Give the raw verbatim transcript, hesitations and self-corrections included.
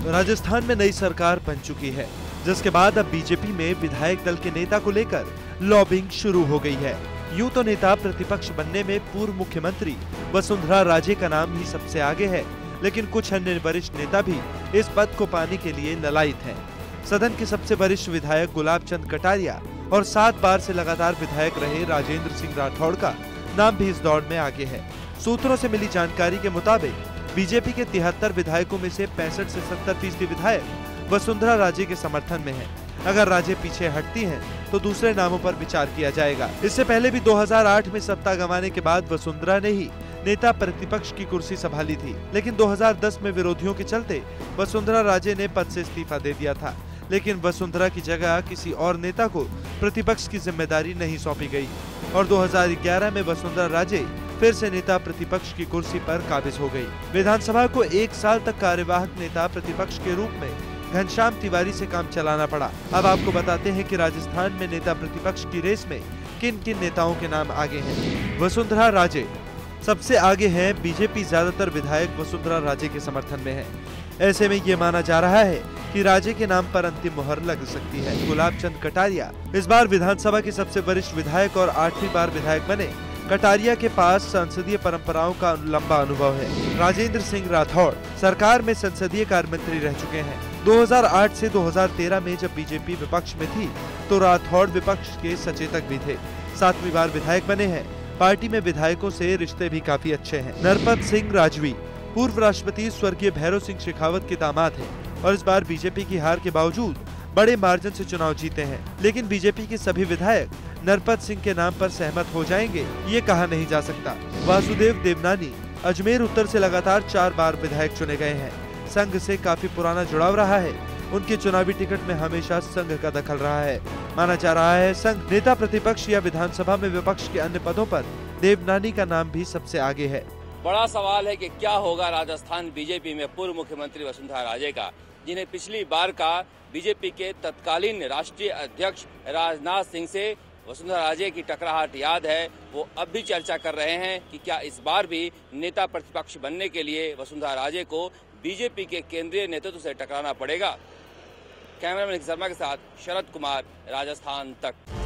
राजस्थान में नई सरकार बन चुकी है, जिसके बाद अब बीजेपी में विधायक दल के नेता को लेकर लॉबिंग शुरू हो गई है। यूं तो नेता प्रतिपक्ष बनने में पूर्व मुख्यमंत्री वसुंधरा राजे का नाम ही सबसे आगे है, लेकिन कुछ अन्य वरिष्ठ नेता भी इस पद को पाने के लिए ललायित हैं। सदन के सबसे वरिष्ठ विधायक गुलाब चंद कटारिया और सात बार से लगातार विधायक रहे राजेंद्र सिंह राठौड़ का नाम भी इस दौड़ में आगे है। सूत्रों से मिली जानकारी के मुताबिक बीजेपी के तिहत्तर विधायकों में से पैंसठ से सत्तर फीसदी विधायक वसुंधरा राजे के समर्थन में हैं। अगर राजे पीछे हटती हैं, तो दूसरे नामों पर विचार किया जाएगा। इससे पहले भी दो हज़ार आठ में सत्ता गंवाने के बाद वसुंधरा ने ही नेता प्रतिपक्ष की कुर्सी संभाली थी, लेकिन दो हज़ार दस में विरोधियों के चलते वसुंधरा राजे ने पद से इस्तीफा दे दिया था। लेकिन वसुंधरा की जगह किसी और नेता को प्रतिपक्ष की जिम्मेदारी नहीं सौंपी गई और दो हज़ार ग्यारह में वसुंधरा राजे फिर से नेता प्रतिपक्ष की कुर्सी पर काबिज हो गई। विधानसभा को एक साल तक कार्यवाहक नेता प्रतिपक्ष के रूप में घनश्याम तिवारी से काम चलाना पड़ा। अब आपको बताते हैं कि राजस्थान में नेता प्रतिपक्ष की रेस में किन किन नेताओं के नाम आगे हैं। वसुंधरा राजे सबसे आगे हैं। बीजेपी ज्यादातर विधायक वसुंधरा राजे के समर्थन में है। ऐसे में ये माना जा रहा है कि राजे के नाम पर अंतिम मुहर लग सकती है। गुलाब चंद कटारिया इस बार विधानसभा के सबसे वरिष्ठ विधायक और आठवीं बार विधायक बने। कटारिया के पास संसदीय परंपराओं का लंबा अनुभव है। राजेंद्र सिंह राठौड़ सरकार में संसदीय कार्य मंत्री रह चुके हैं। दो हज़ार आठ से दो हज़ार तेरह में जब बीजेपी विपक्ष में थी, तो राठौड़ विपक्ष के सचेतक भी थे। सातवीं बार विधायक बने हैं। पार्टी में विधायकों से रिश्ते भी काफी अच्छे हैं। नरपत सिंह राजवी पूर्व राष्ट्रपति स्वर्गीय भैरव सिंह शेखावत के दामाद हैं और इस बार बीजेपी की हार के बावजूद बड़े मार्जिन से चुनाव जीते हैं। लेकिन बीजेपी के सभी विधायक नरपत सिंह के नाम पर सहमत हो जाएंगे, ये कहा नहीं जा सकता। वासुदेव देवनानी अजमेर उत्तर से लगातार चार बार विधायक चुने गए हैं। संघ से काफी पुराना जुड़ाव रहा है। उनके चुनावी टिकट में हमेशा संघ का दखल रहा है। माना जा रहा है संघ नेता प्रतिपक्ष या विधानसभा में विपक्ष के अन्य पदों पर देवनानी का नाम भी सबसे आगे है। बड़ा सवाल है कि क्या होगा राजस्थान बीजेपी में पूर्व मुख्यमंत्री वसुंधरा राजे का, जिन्हें पिछली बार का बीजेपी के तत्कालीन राष्ट्रीय अध्यक्ष राजनाथ सिंह से वसुंधरा राजे की टकराहट याद है। वो अब भी चर्चा कर रहे हैं कि क्या इस बार भी नेता प्रतिपक्ष बनने के लिए वसुंधरा राजे को बीजेपी के केंद्रीय नेतृत्व से टकराना पड़ेगा। कैमरामैन शर्मा के साथ शरद कुमार, राजस्थान तक।